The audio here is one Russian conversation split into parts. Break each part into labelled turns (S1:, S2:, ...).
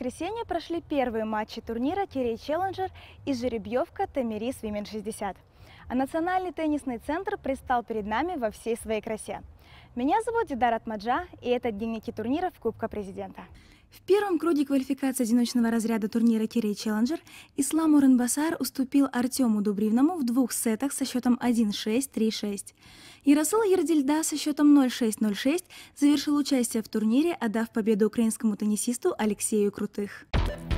S1: воскресенье прошли первые матчи турнира Кирей Челленджер и жеребьевка Томирис Women 60. А Национальный теннисный центр предстал перед нами во всей своей красе. Меня зовут Дидар Атмаджа, и это дневники турниров Кубка Президента. В первом круге квалификации одиночного разряда турнира Кирей Челленджер Ислам Уренбасар уступил Артему Дубривному в двух сетах со счетом 1-6, 3-6. Яросул Ердильда со счетом 0-6-0-6 завершил участие в турнире, отдав победу украинскому теннисисту Алексею Крутых.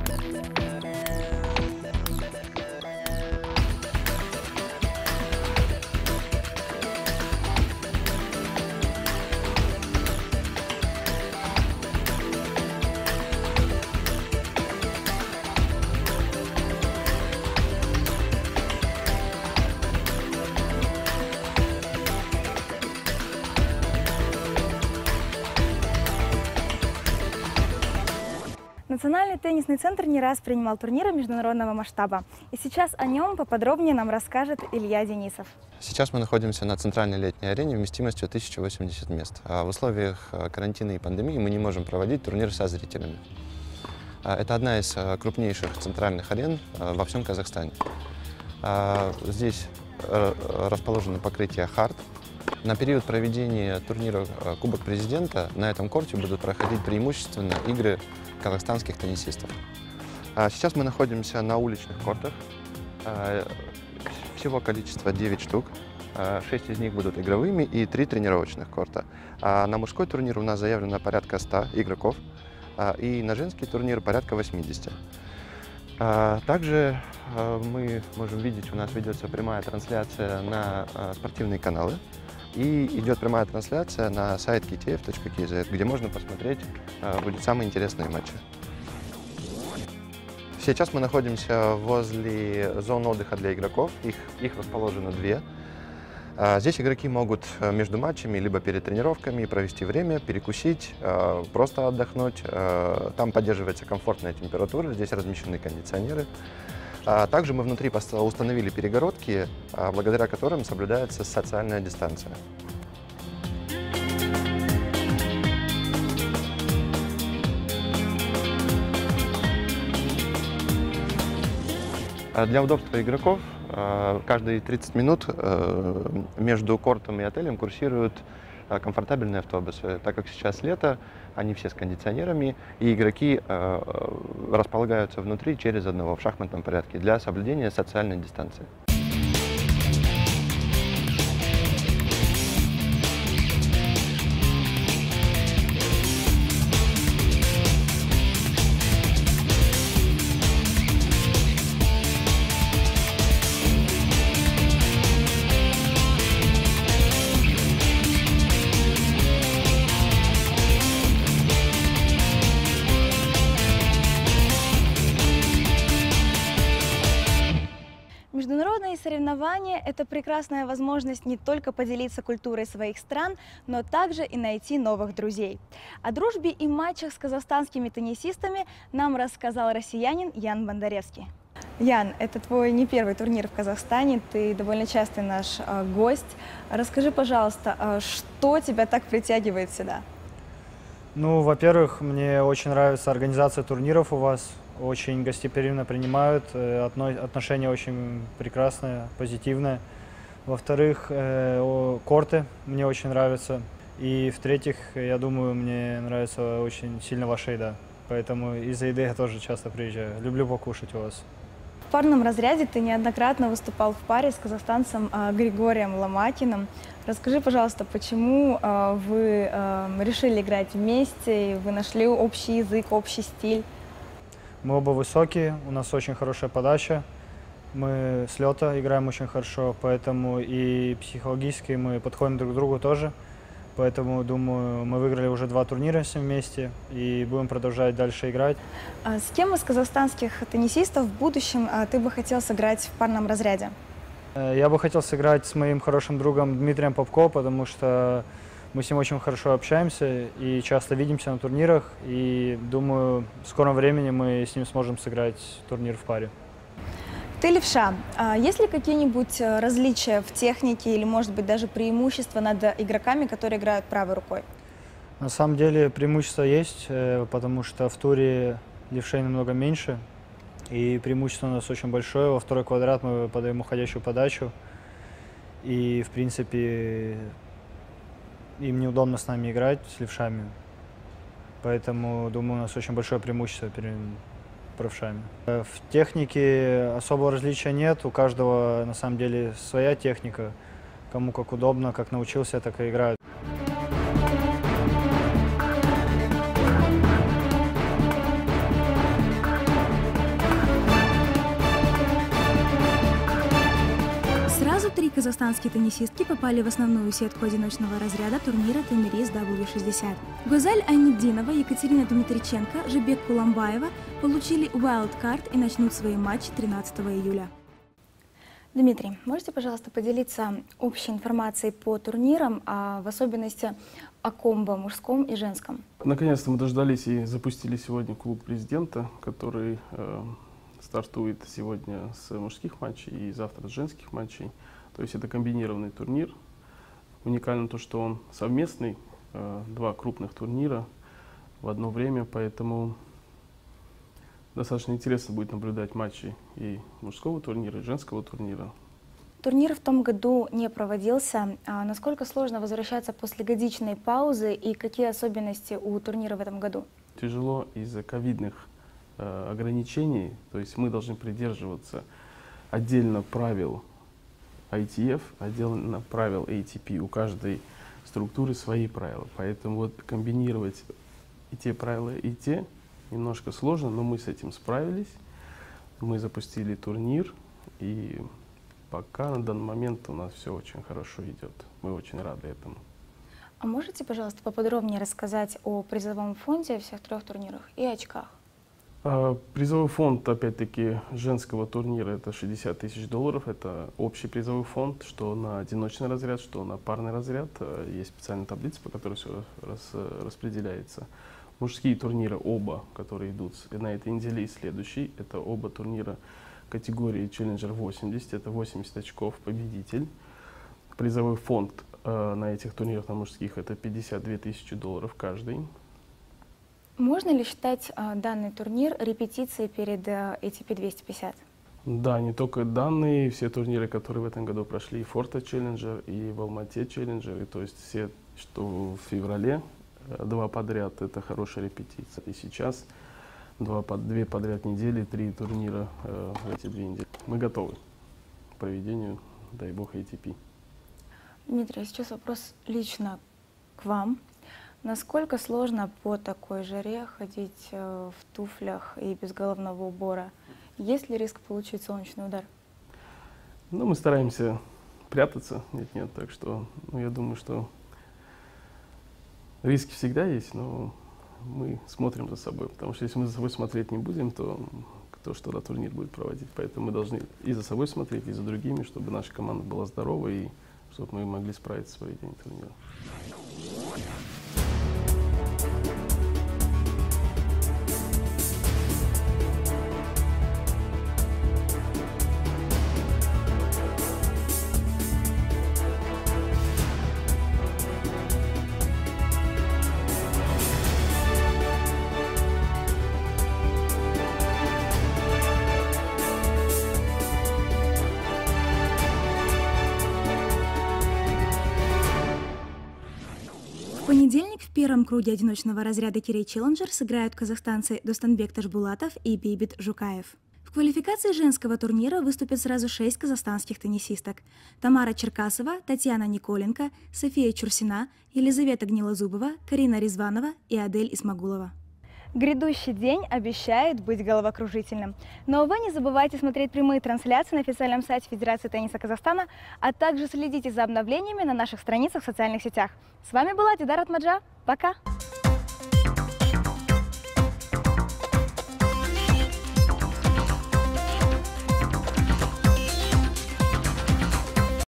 S1: Национальный теннисный центр не раз принимал турниры международного масштаба. И сейчас о нем поподробнее нам расскажет Илья Денисов.
S2: Сейчас мы находимся на центральной летней арене вместимостью 1080 мест. А в условиях карантина и пандемии мы не можем проводить турнир со зрителями. Это одна из крупнейших центральных арен во всем Казахстане. Здесь расположено покрытие хард. На период проведения турнира Кубок Президента на этом корте будут проходить преимущественно игры казахстанских теннисистов. Сейчас мы находимся на уличных кортах. Всего количество 9 штук. 6 из них будут игровыми и 3 тренировочных корта. На мужской турнир у нас заявлено порядка 100 игроков. И на женский турнир порядка 80. Также мы можем видеть, у нас ведется прямая трансляция на спортивные каналы. И идет прямая трансляция на сайт kitiev.kz, где можно посмотреть будут самые интересные матчи. Сейчас мы находимся возле зон отдыха для игроков. Их расположено 2. Здесь игроки могут между матчами, либо перед тренировками провести время, перекусить, просто отдохнуть. Там поддерживается комфортная температура, здесь размещены кондиционеры. Также мы внутри установили перегородки, благодаря которым соблюдается социальная дистанция. Для удобства игроков каждые 30 минут между кортом и отелем курсируют комфортабельные автобусы. Так как сейчас лето, они все с кондиционерами, и игроки располагаются внутри через одного в шахматном порядке для соблюдения социальной дистанции.
S1: Международные соревнования – это прекрасная возможность не только поделиться культурой своих стран, но также и найти новых друзей. О дружбе и матчах с казахстанскими теннисистами нам рассказал россиянин Ян Бондаревский. Ян, это твой не первый турнир в Казахстане, ты довольно частый наш гость. Расскажи, пожалуйста, что тебя так притягивает сюда?
S3: Ну, во-первых, мне очень нравится организация турниров у вас. Очень гостеприимно принимают, отношения очень прекрасные, позитивные. Во-вторых, корты мне очень нравятся. И в-третьих, я думаю, мне нравится очень сильно ваша еда. Поэтому из-за еды я тоже часто приезжаю. Люблю покушать у вас.
S1: В парном разряде ты неоднократно выступал в паре с казахстанцем Григорием Ломакиным. Расскажи, пожалуйста, почему вы решили играть вместе, вы нашли общий язык, общий стиль?
S3: Мы оба высокие, у нас очень хорошая подача, мы с лета играем очень хорошо, поэтому и психологически мы подходим друг к другу тоже. Поэтому, думаю, мы выиграли уже 2 турнира с ним вместе и будем продолжать дальше играть.
S1: С кем из казахстанских теннисистов в будущем ты бы хотел сыграть в парном разряде?
S3: Я бы хотел сыграть с моим хорошим другом Дмитрием Попко, потому что мы с ним очень хорошо общаемся и часто видимся на турнирах. И думаю, в скором времени мы с ним сможем сыграть турнир в паре.
S1: Ты левша. Есть ли какие-нибудь различия в технике или, может быть, даже преимущества над игроками, которые играют правой рукой?
S3: На самом деле преимущество есть, потому что в туре левшей намного меньше. И преимущество у нас очень большое. Во второй квадрат мы подаем уходящую подачу. И, в принципе, им неудобно с нами играть, с левшами. Поэтому, думаю, у нас очень большое преимущество перед правшами. В технике особого различия нет. У каждого, на самом деле, своя техника. Кому как удобно, как научился, так и играют.
S1: Сразу 3 казахстанские теннисистки попали в основную сетку одиночного разряда турнира Томирис W60. Гузаль Айнетдинова, Екатерина Дмитриченко, Жибек Куламбаева получили wildcard и начнут свои матчи 13 июля. Дмитрий, можете, пожалуйста, поделиться общей информацией по турнирам, а в особенности о комбо мужском и женском?
S4: Наконец-то мы дождались и запустили сегодня клуб президента, который стартует сегодня с мужских матчей и завтра с женских матчей. То есть это комбинированный турнир. Уникально то, что он совместный, 2 крупных турнира в одно время, поэтому достаточно интересно будет наблюдать матчи и мужского турнира, и женского турнира.
S1: Турнир в том году не проводился. Насколько сложно возвращаться после годичной паузы и какие особенности у турнира в этом году?
S4: Тяжело из-за ковидных ограничений, то есть мы должны придерживаться отдельно правил ITF, отдельно правил ATP. У каждой структуры свои правила, поэтому вот комбинировать и те правила, и те немножко сложно, но мы с этим справились. Мы запустили турнир, и пока на данный момент у нас все очень хорошо идет. Мы очень рады этому.
S1: А можете, пожалуйста, поподробнее рассказать о призовом фонде всех 3 турнирах и очках?
S4: Призовой фонд, опять-таки, женского турнира — это $60 000. Это общий призовой фонд, что на одиночный разряд, что на парный разряд. Есть специальная таблица, по которой все распределяется. Мужские турниры оба, которые идут на этой неделе и следующей, это оба турнира категории Challenger 80, это 80 очков победитель. Призовой фонд на этих турнирах на мужских — это $52 000 каждый.
S1: Можно ли считать данный турнир репетицией перед ATP 250?
S4: Да, не только данные, все турниры, которые в этом году прошли, и Форта Челленджер, и в Алмате Челленджер, то есть все, что в феврале, 2 подряд, это хорошая репетиция. И сейчас 2 подряд недели, 3 турнира в эти 2 недели. Мы готовы к проведению, дай бог, ATP.
S1: Дмитрий, сейчас вопрос лично к вам. Насколько сложно по такой жаре ходить в туфлях и без головного убора? Есть ли риск получить солнечный удар?
S4: Ну, мы стараемся прятаться, нет, так что я думаю, что риски всегда есть, но мы смотрим за собой, потому что если мы за собой смотреть не будем, то кто что на турнир будет проводить. Поэтому мы должны и за собой смотреть, и за другими, чтобы наша команда была здорова и чтобы мы могли справиться с проведением турнира.
S1: В понедельник в первом круге одиночного разряда Кирей Челленджер сыграют казахстанцы Достанбек Ташбулатов и Бейбит Жукаев. В квалификации женского турнира выступят сразу 6 казахстанских теннисисток: Тамара Черкасова, Татьяна Николенко, София Чурсина, Елизавета Гнилозубова, Карина Резванова и Адель Исмагулова. Грядущий день обещает быть головокружительным. Но вы не забывайте смотреть прямые трансляции на официальном сайте Федерации тенниса Казахстана, а также следите за обновлениями на наших страницах в социальных сетях. С вами была Дидар Атмаджа. Пока!